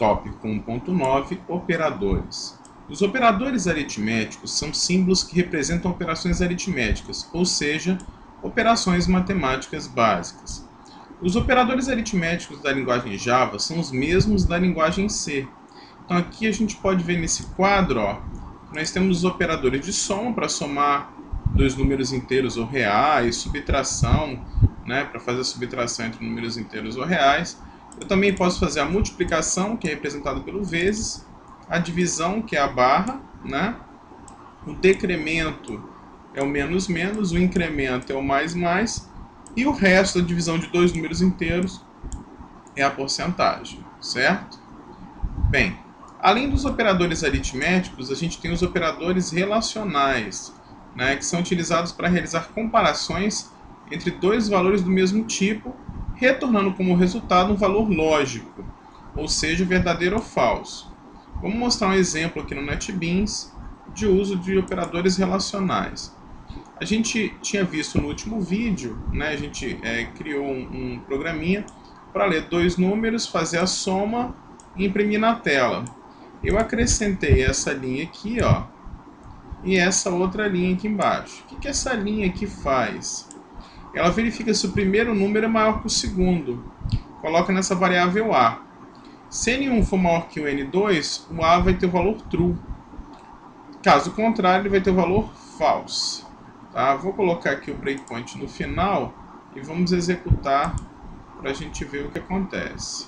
Tópico 1.9 Operadores. Os operadores aritméticos são símbolos que representam operações aritméticas, ou seja, operações matemáticas básicas. Os operadores aritméticos da linguagem Java são os mesmos da linguagem C. Então aqui a gente pode ver nesse quadro, nós temos os operadores de soma para somar dois números inteiros ou reais, subtração, para fazer a subtração entre números inteiros ou reais. Eu também posso fazer a multiplicação, que é representada pelo vezes, a divisão, que é a barra, o decremento é o menos menos, o incremento é o mais mais, e o resto da divisão de dois números inteiros é a porcentagem, certo? Bem, além dos operadores aritméticos, a gente tem os operadores relacionais, que são utilizados para realizar comparações entre dois valores do mesmo tipo, retornando como resultado um valor lógico, ou seja, verdadeiro ou falso. Vamos mostrar um exemplo aqui no NetBeans de uso de operadores relacionais. A gente tinha visto no último vídeo, a gente criou um programinha para ler dois números, fazer a soma e imprimir na tela. Eu acrescentei essa linha aqui, e essa outra linha aqui embaixo. O que essa linha aqui faz? Ela verifica se o primeiro número é maior que o segundo. Coloca nessa variável A. Se N1 for maior que o N2, o A vai ter o valor true. Caso contrário, ele vai ter o valor false. Tá? Vou colocar aqui o breakpoint no final e vamos executar para a gente ver o que acontece.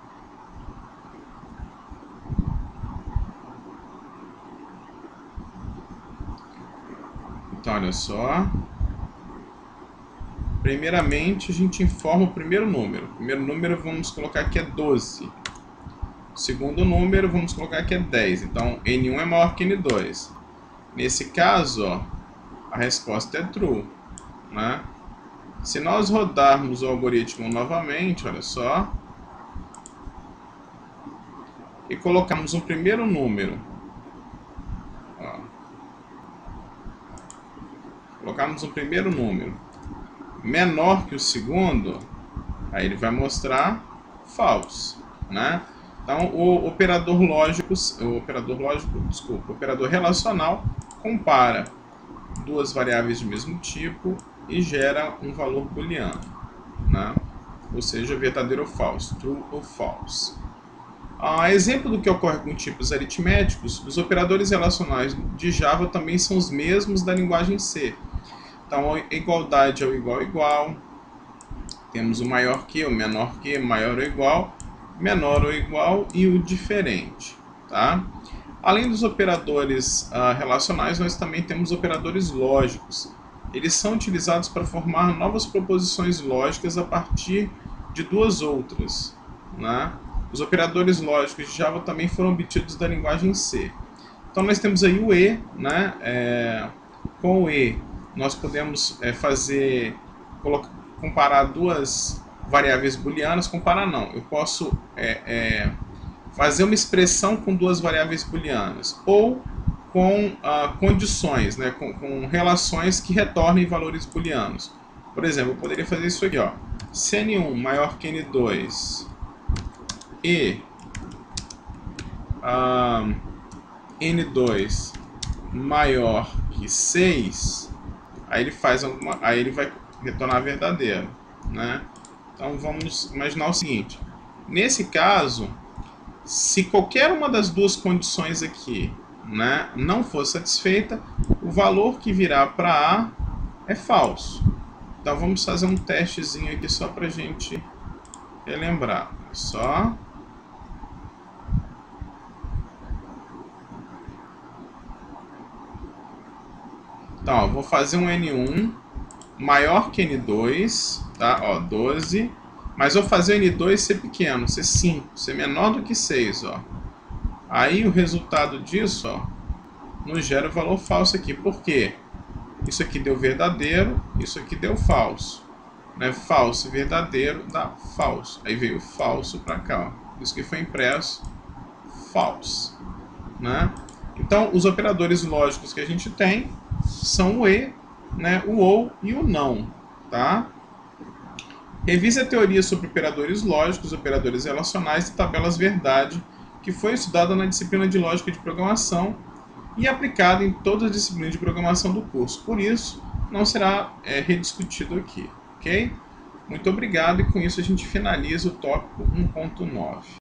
Então, olha só. Primeiramente, a gente informa o primeiro número. O primeiro número vamos colocar que é 12. O segundo número vamos colocar que é 10. Então, N1 é maior que N2. Nesse caso, a resposta é true. Se nós rodarmos o algoritmo novamente, olha só, e colocarmos um primeiro número, colocarmos um primeiro número menor que o segundo, aí ele vai mostrar false, Então o operador relacional compara duas variáveis do mesmo tipo e gera um valor booleano, ou seja, verdadeiro ou falso, true ou false. Exemplo do que ocorre com tipos aritméticos, os operadores relacionais de Java também são os mesmos da linguagem C. Então, a igualdade é o igual igual, temos o maior que, o menor que, maior ou igual, menor ou igual e o diferente. Além dos operadores relacionais, nós também temos operadores lógicos. Eles são utilizados para formar novas proposições lógicas a partir de duas outras. Os operadores lógicos de Java também foram obtidos da linguagem C. Então nós temos aí o E, com o E nós podemos comparar duas variáveis booleanas, comparar não, eu posso fazer uma expressão com duas variáveis booleanas, ou com condições, com relações que retornem valores booleanos. Por exemplo, eu poderia fazer isso aqui, se N1 maior que N2 e N2 maior que 6, aí ele vai retornar verdadeiro, Então vamos imaginar o seguinte: nesse caso, se qualquer uma das duas condições aqui, não for satisfeita, o valor que virá para A é falso. Então vamos fazer um testezinho aqui só para a gente relembrar. Só. Então, vou fazer um N1 maior que N2, 12, mas vou fazer o N2 ser pequeno, ser 5, ser menor do que 6, Aí o resultado disso, nos gera o valor falso aqui. Por quê? Isso aqui deu verdadeiro, isso aqui deu falso. Falso e verdadeiro dá falso. Aí veio falso para cá, Isso que foi impresso false. Então, os operadores lógicos que a gente tem são o E, o OU e o NÃO. Revise a teoria sobre operadores lógicos, operadores relacionais e tabelas verdade que foi estudada na disciplina de Lógica de Programação e aplicada em todas as disciplinas de programação do curso. Por isso, não será rediscutido aqui, ok? Muito obrigado, e com isso a gente finaliza o tópico 1.9.